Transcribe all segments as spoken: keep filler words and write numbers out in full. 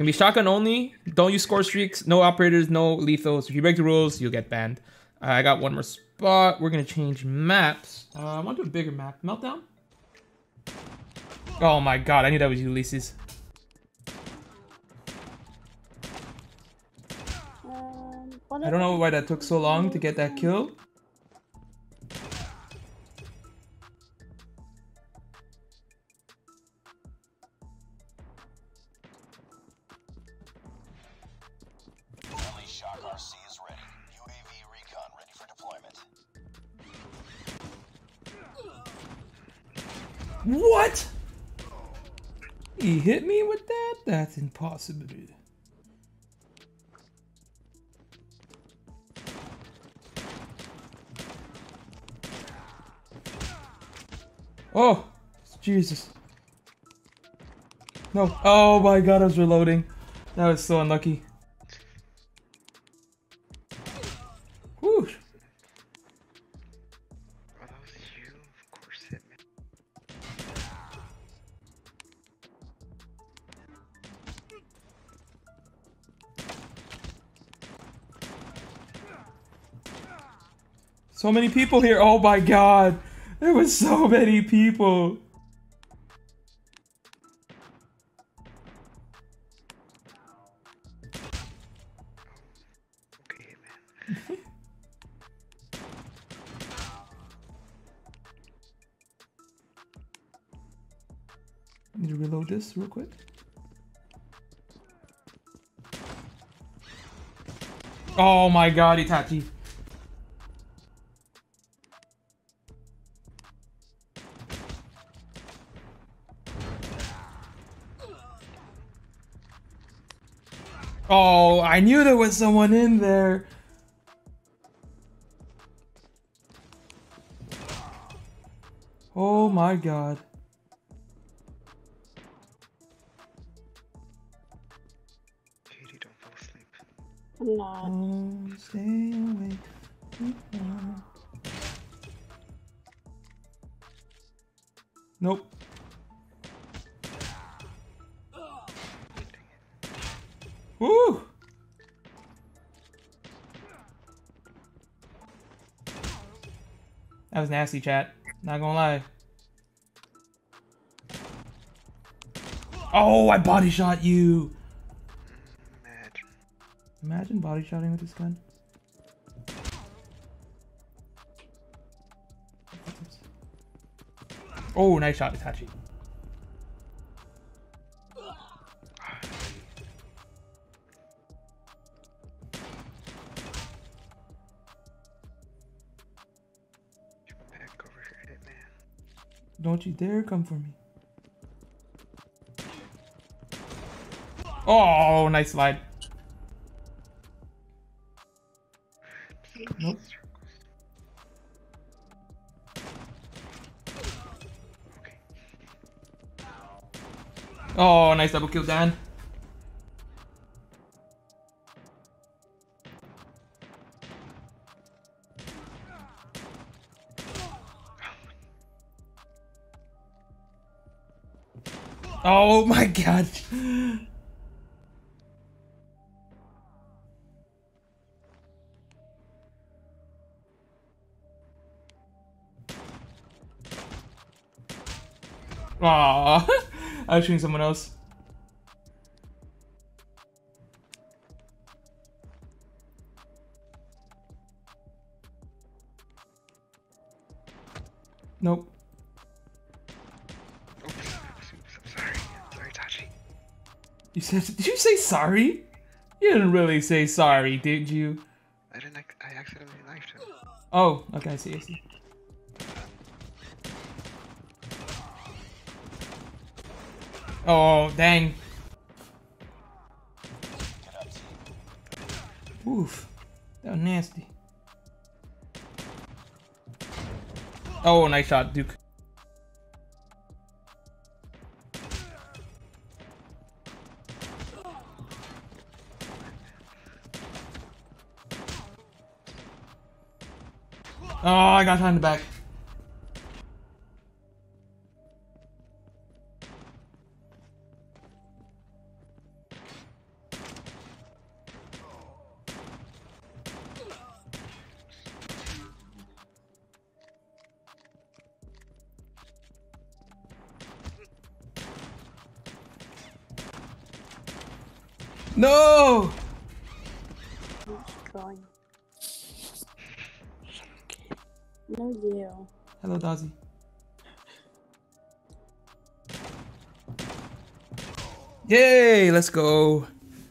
Can be shotgun only. Don't use score streaks. No operators. No lethals. If you break the rules, you'll get banned. Uh, I got one more spot. We're gonna change maps. Uh, I want to do a bigger map. Meltdown. Oh my god! I knew that was Ulysses. Um, I don't know why that took so long to get that kill. What? He hit me with that? That's impossible. Oh, Jesus. No. Oh my god, I was reloading. That was so unlucky. Whew. So many people here. Oh my god. There was so many people. Okay, man. Need to reload this real quick. Oh my god, Itachi. Oh, I knew there was someone in there. Oh my god. Katie, don't fall asleep. I'm not. Oh, stay awake. Nope. Woo! That was nasty, chat. Not gonna lie. Oh, I body shot you! Imagine. Imagine body shotting with this gun. Oh, nice shot, Itachi. Back over here, Hitman. Don't you dare come for me. Oh, nice slide. Nope. Okay. Oh, nice double kill, Dan. Oh my god. Aww. I was shooting someone else. Nope. Oops, oops, oops, I'm sorry. Sorry, Tachi. You said, did you say sorry? You didn't really say sorry, did you? I didn't, I accidentally knifed him. Oh, okay, I see, I see. Oh, dang. Oof. That was nasty. Oh, nice shot, Duke. Oh, I got shot in the back. No! I'm destroying. No, you. Hello, Dazzy. Yay! Let's go.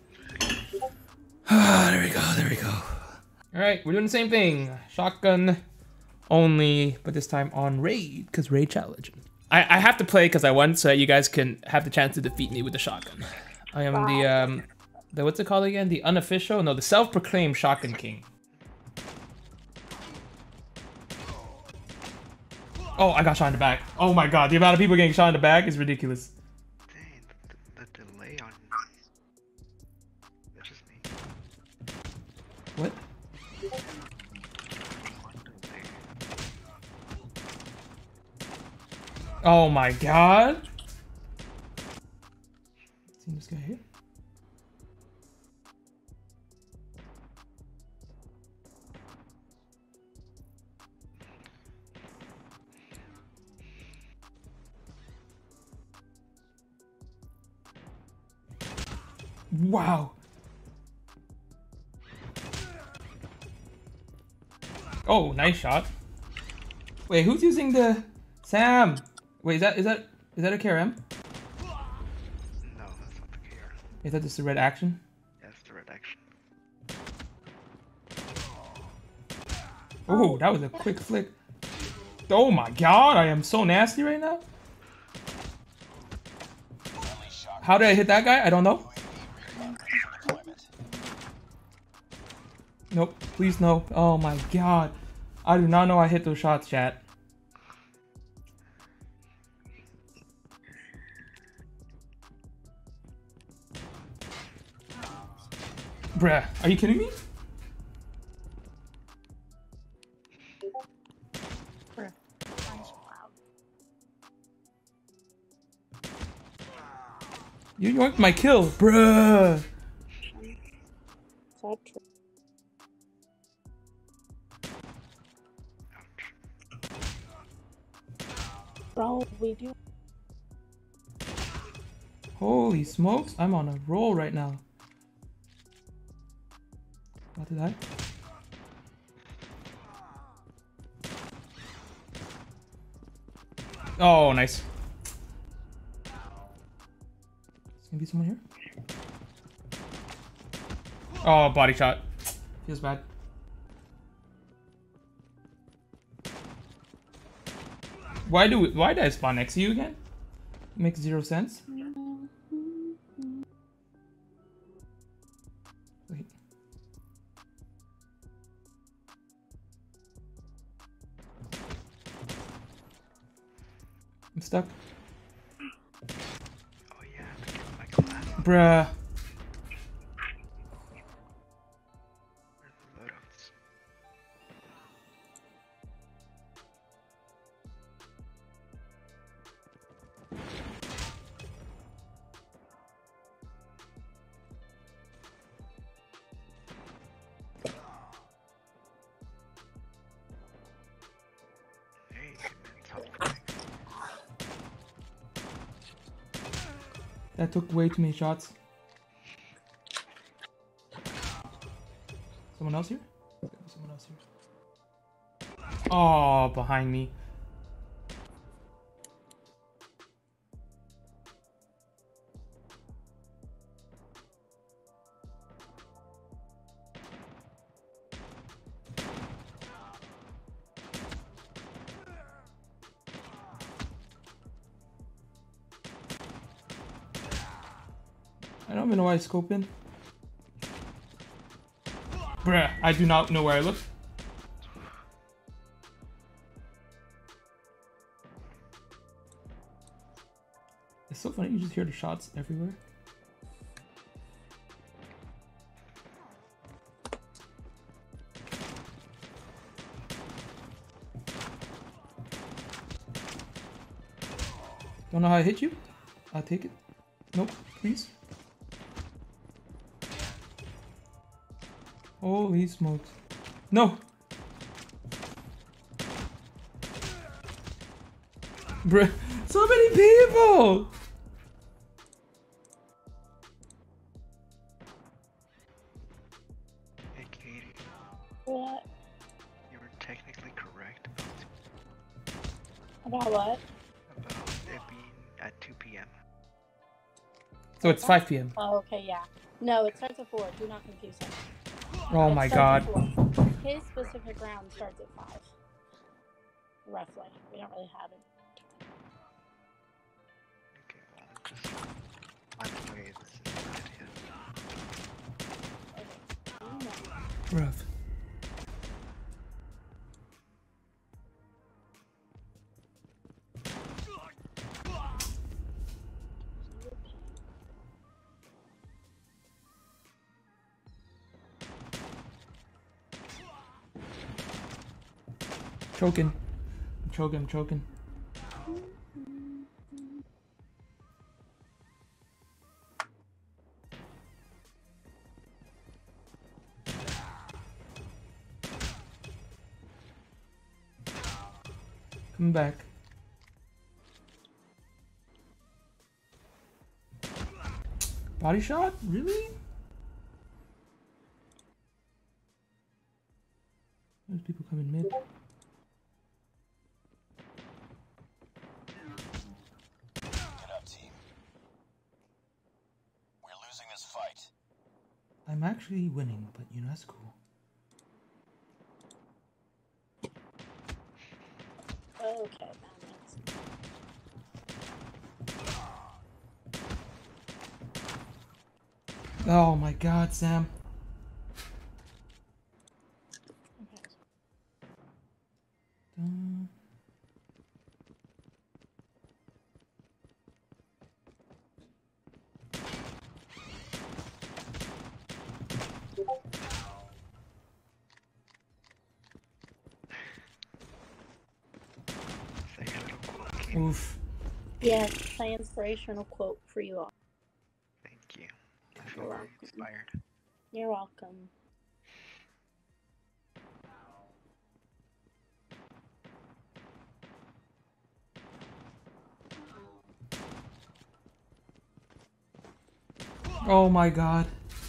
Ah, there we go. There we go. All right, we're doing the same thing. Shotgun only, but this time on raid, because raid challenge. I, I have to play because I won, so that you guys can have the chance to defeat me with the shotgun. I am the um, the what's it called again? The unofficial? No, the self-proclaimed shotgun king. Oh, I got shot in the back. Oh my god, the amount of people getting shot in the back is ridiculous. Dang, the, the delay on. That's just me. What? Oh my god. See this guy here? Wow. Oh, nice shot. Wait, who's using the Sam? Wait, is that is that is that a K R M? No, that's not the K R. Is that just a red action? That's the red action. Oh, that was a quick flick. Oh my god, I am so nasty right now. How did I hit that guy? I don't know. Nope, please no. Oh my god. I do not know I hit those shots, chat. Bruh, are you kidding me? Bruh. You yoinked my kill, bruh. Is that true? Bro, we do. Holy smokes, I'm on a roll right now. What did I? Oh, nice. There's gonna be someone here. Oh, body shot. Feels bad. Why do we, why did I spawn next to you again? Makes zero sense. Wait. I'm stuck. Oh yeah, I have to get my glass. Bruh. Where's the loadouts? Hey, Hitman, stop. That took way too many shots. Someone else here? Someone else here. Oh, behind me. I don't even know why I scope in. Bruh, I do not know where I look. It's so funny, you just hear the shots everywhere. Don't know how I hit you? I'll take it. Nope, please. Holy smokes. No! Bruh, so many people! What? You were technically correct About what? about it being at two P M So it's five P M Oh, okay, yeah. No, it starts at four. Do not confuse him. Oh It my starts god. at four. His specific round starts at five. Roughly. We don't really have it. Okay, well, just find a way this is a good hit. Okay. Rough. Choking. I'm choking, I'm choking. Come back. Body shot? Really? There's people coming mid. Get up, team. We're losing this fight. I'm actually winning, but you know, that's cool. Okay, that makes Oh my god, Sam. okay. Dun. Say a little quote. Oof. Yes, my inspirational quote for you all. Thank you. I feel You're very welcome. inspired. You're welcome. Oh my god.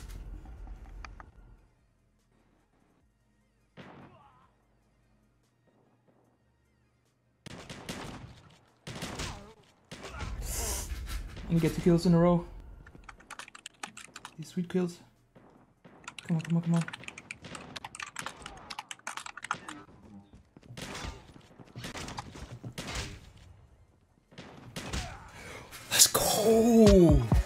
And get two kills in a row. These sweet kills. Come on, come on, come on. Let's go!